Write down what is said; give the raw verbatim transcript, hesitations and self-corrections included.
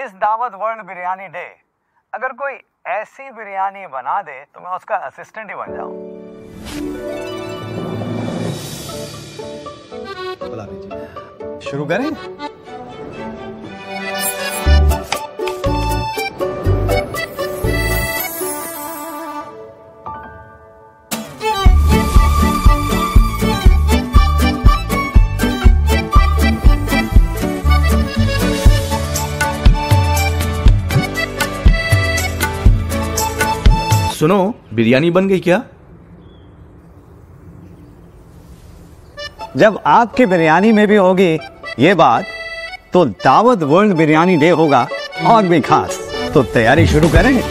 इस दावत world biryani day अगर कोई ऐसी बिरयानी बना दे तो मैं उसका असिस्टेंट ही बन जाऊं। बुला लीजिए, शुरू करें? सुनो, बिरयानी बन गई क्या? जब आपकी बिरयानी में भी होगी ये बात तो दावत वर्ल्ड बिरयानी डे होगा और भी खास। तो तैयारी शुरू करें।